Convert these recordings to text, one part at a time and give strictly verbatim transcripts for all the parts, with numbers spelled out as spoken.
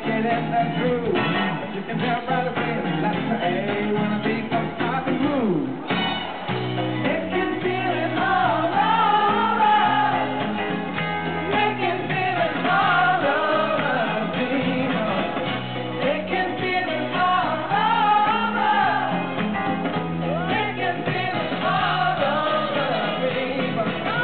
get in the groove. You can tell right away that's the A wanna be come start to move. It can feel it all over. It can feel it all over, people. It can feel it all over. It can feel it all over, people.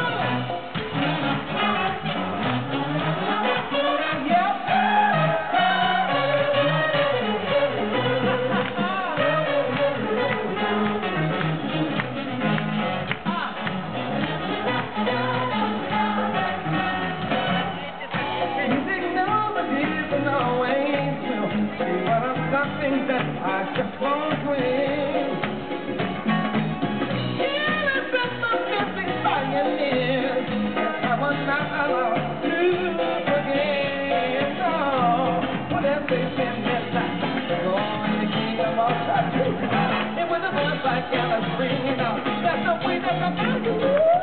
Something that I just won't win. Yeah, it's been my music pioneers. I was not allowed to forget. No, whatever they said, that's not going to keep them all touching. And with a voice like Alice ringing out, that's the way that I do.